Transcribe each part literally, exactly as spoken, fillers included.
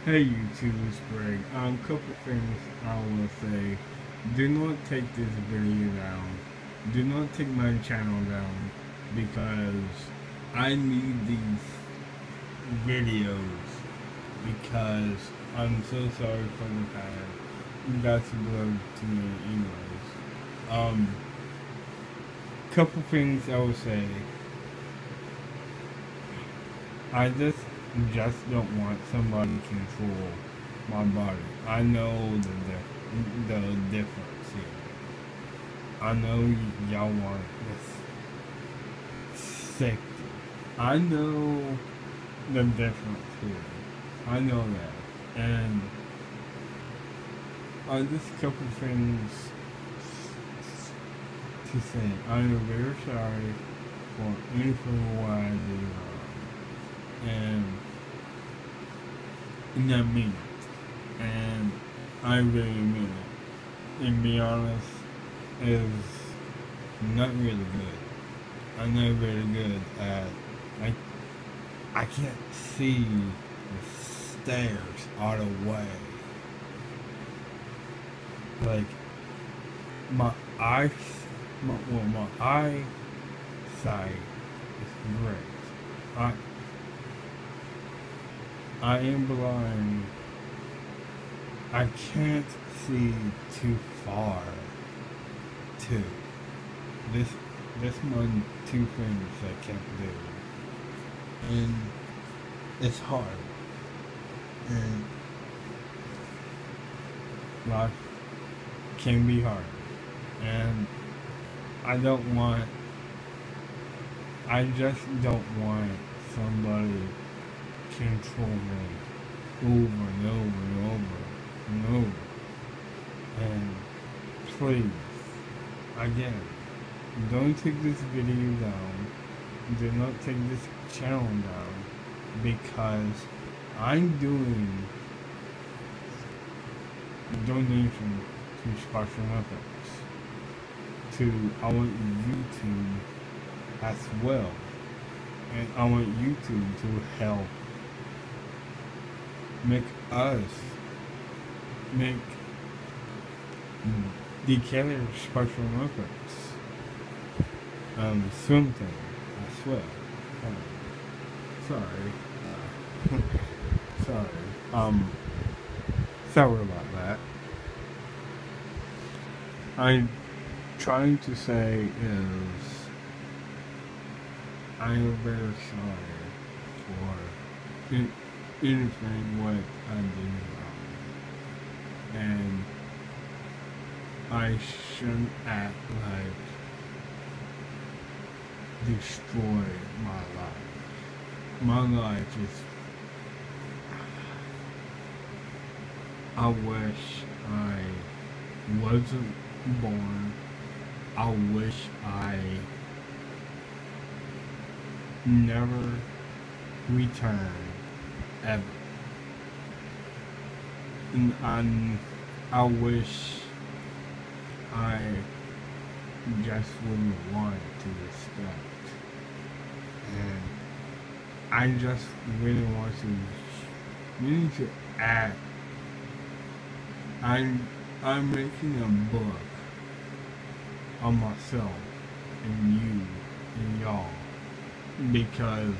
Hey YouTube, it's Greg. Um, couple things I will say. Do not take this video down. Do not take my channel down because I need these videos because I'm so sorry for the past. You guys love to me anyways. Um, couple things I will say. I just just don't want somebody to control my body. I know the dif- the difference here. I know y'all want this safety. I know the difference here. I know that, and uh, just a couple things to say. I am very sorry for anything what I did wrong, and and I mean it. And I really mean it. And be honest, is not really good. I'm not really good at I I can't see the stairs all the way. Like my eyes my well my eyesight is great. I I am blind. I can't see too far too. This this one two things I can't do. And it's hard. And life can be hard. And I don't want I just don't want somebody control me over and over and over and over. And please, again, don't take this video down. Do not take this channel down because I'm doing donation to Special Olympics to I want YouTube as well, and I want YouTube to help make us make the Canada Special Olympics um swim thing as well. Um, sorry, uh, sorry, um, sorry about that. I'm trying to say is I am very sorry for in, anything what I did wrong, and I shouldn't act like destroy my life. My life is. I wish I wasn't born. I wish I never returned ever. And I, I wish I just wouldn't want to respect. And I just really want to, really to act. I'm, I'm making a book on myself and you and y'all because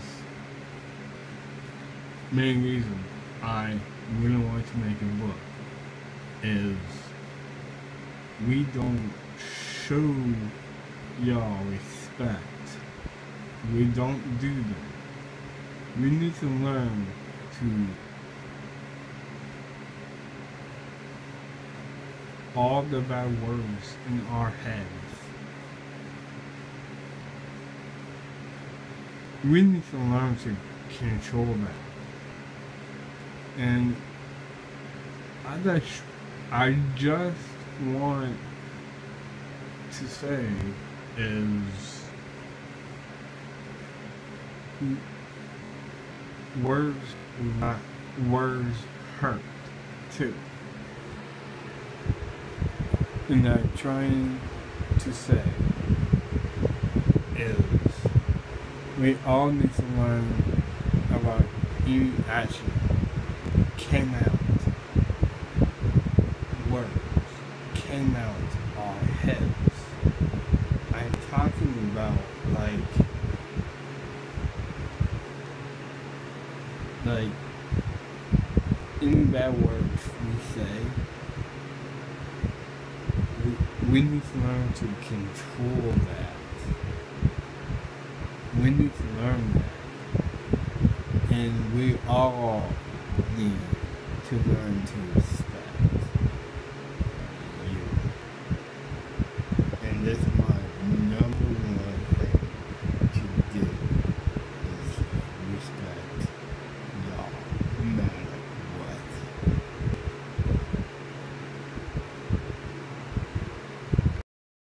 main reason I really want to make a book is we don't show y'all respect. We don't do that. We need to learn to all the bad words in our heads. We need to learn to control that. And I just, I just want to say is words, not words hurt too. And I'm trying to say is we all need to learn about any action came out, words came out our heads. I'm talking about like like any bad words we say, we, we need to learn to control that. We need to learn that. And we all need to learn to